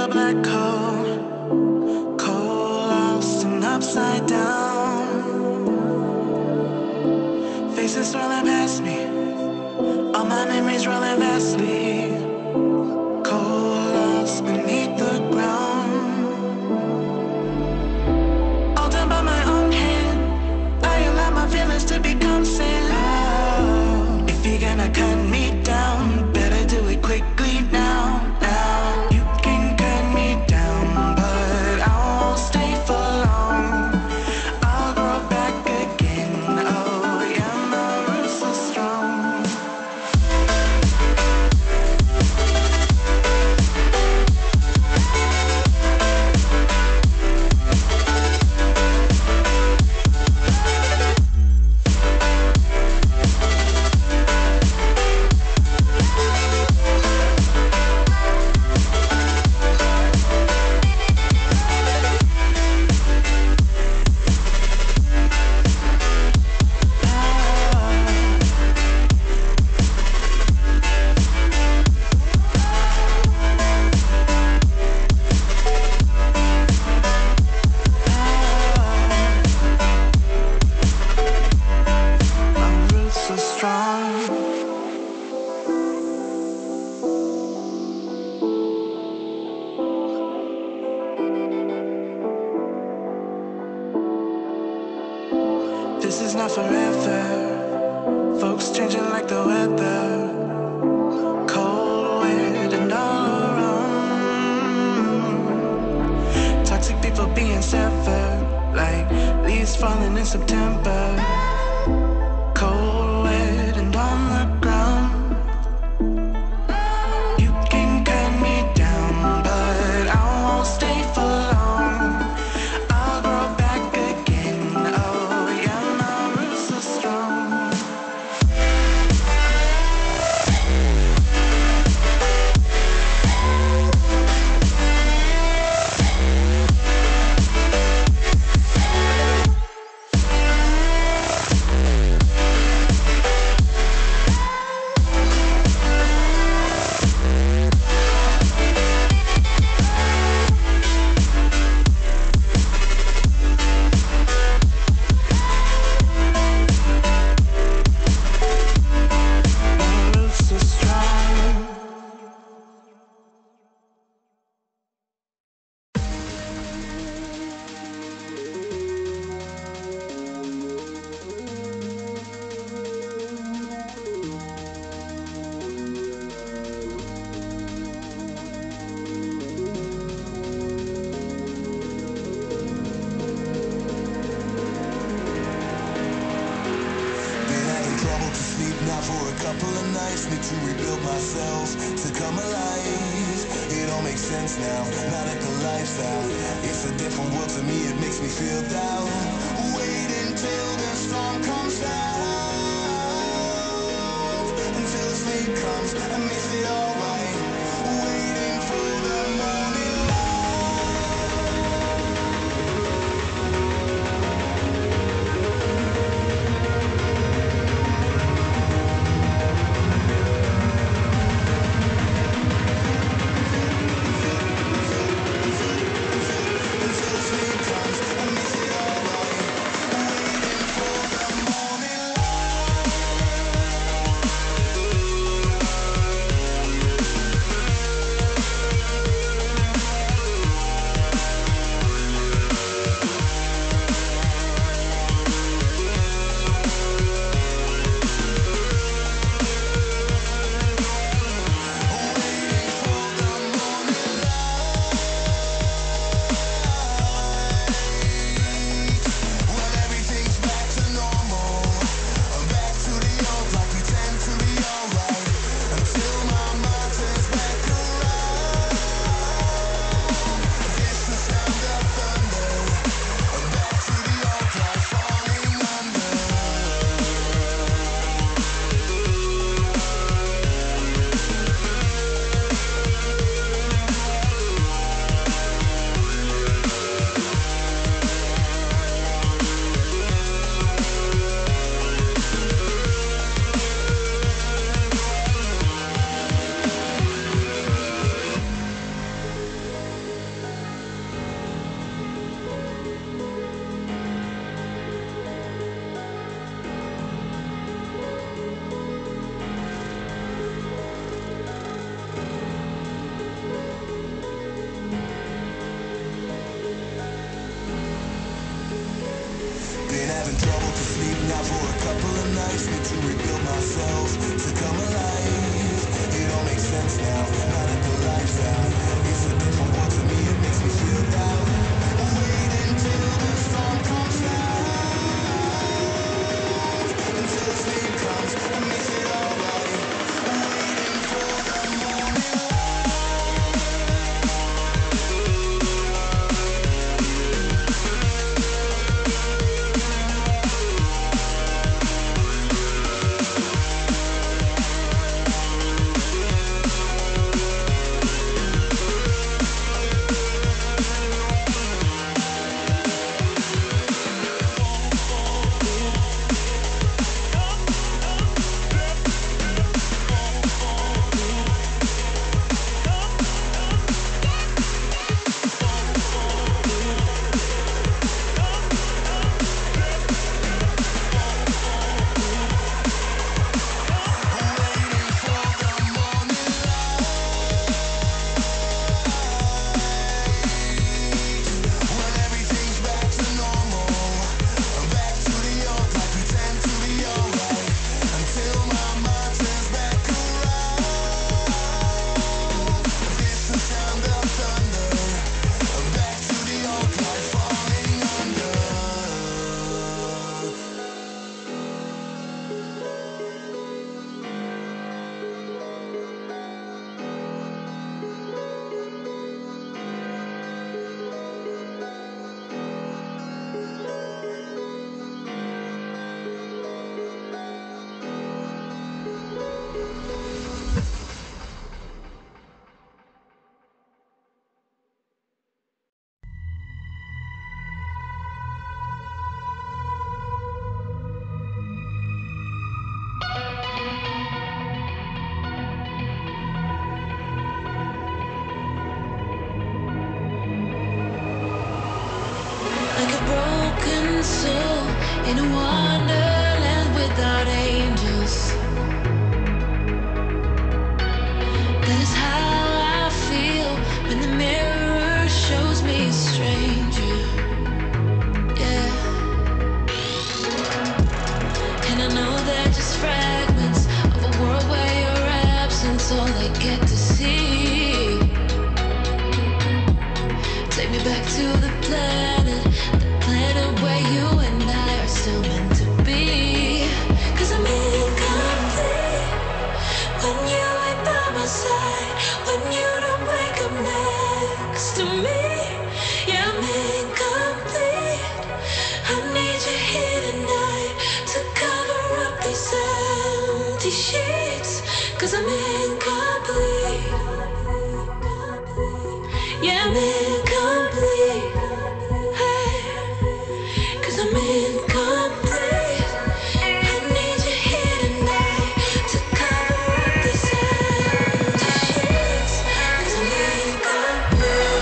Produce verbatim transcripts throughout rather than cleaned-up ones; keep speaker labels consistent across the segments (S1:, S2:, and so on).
S1: a black hole, cold, lost and upside down. Faces swirling past me, all my memories rolling vastly. Cold, lost beneath the ground. All done by my own hand, I allow my feelings to become sand. If you're gonna cut me down, better do it quickly now, now. You can cut me down, but I won't stay for long. I'll grow back again, oh yeah, my roots are strong. This is not forever. Folks changing like the weather. Cold, wet, and all around. Toxic people being severed, like leaves falling in September. Cold, wet, and on the ground. You can cut me down, but I won't stay for long. I'll grow back again, oh yeah, my roots are strong. My roots are strong.
S2: Been having trouble to sleep now for a couple of nights. Need to rebuild myself to come alive. It all makes sense now, now that the life's out. It's a different world to me, it makes me feel down. Wait until the storm comes down, until the sleep comes and makes it alright. Waiting for the morning until the sleep comes and makes it alright. Waiting for the morning light.
S1: soul in a wonderland without angels. That is how I feel when the mirror shows me a stranger. Yeah. And I know they're just fragments of a world where your absence all I get to see. Take me back to the planet, the planet where you and I are still meant to be. 'Cause I'm incomplete when you ain't by my side, when you don't wake up next to me. Yeah, I'm incomplete. I need you here tonight to cover up these empty sheets. 'Cause I'm incomplete. Yeah, I'm incomplete. Hey, 'cause I'm incomplete. I need you here tonight to cover up these empty sheets. 'Cause I'm incomplete.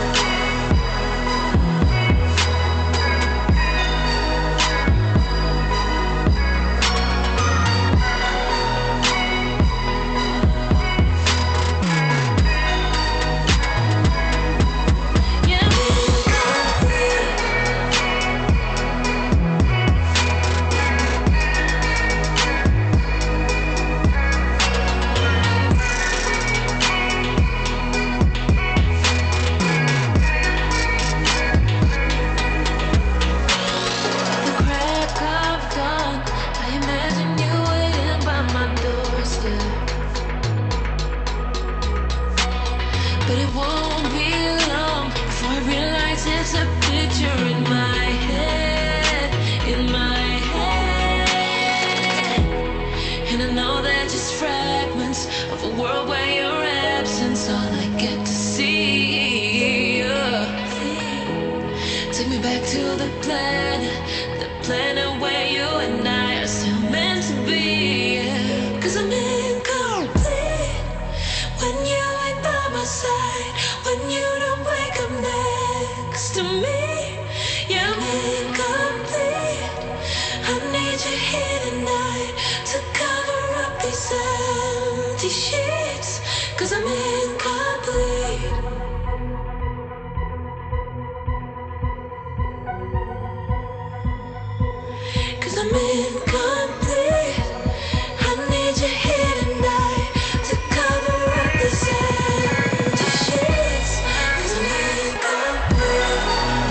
S1: Yeah, I'm incomplete. The crack of dawn, I imagine you waiting by my doorstep. But it won't be long before I realize it's a picture in my head, in my head. And I know they're just fragments of a world where your absence all I get to see. Yeah. Take me back to the planet, the planet where you and I are still meant to be. Yeah. 'Cause I'm incomplete when you ain't by my side, when you don't wake up next to me. Yeah, I'm incomplete. I need you here tonight to cover up these empty sheets. 'Cause I'm incomplete. Cause I'm incomplete. I need you here tonight to cover up these empty sheets. 'Cause I'm incomplete.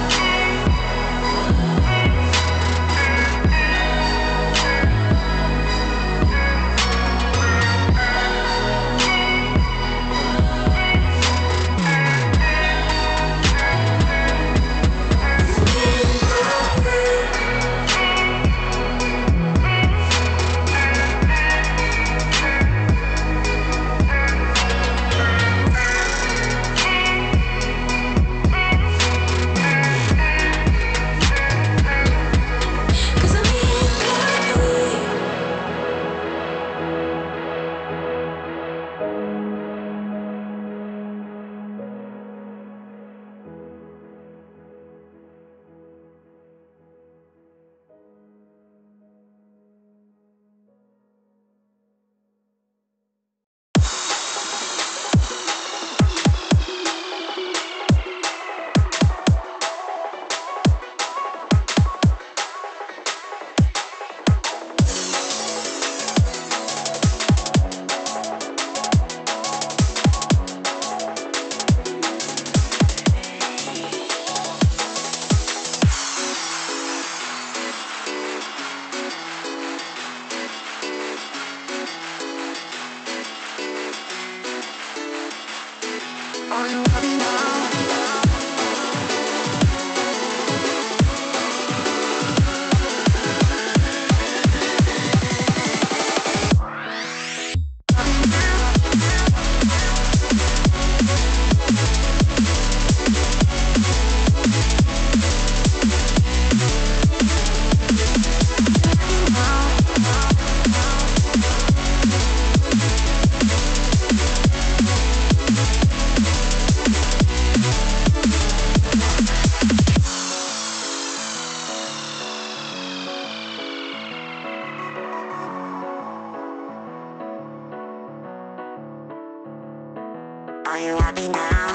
S1: Cause I'm incomplete. Are you happy now? me now.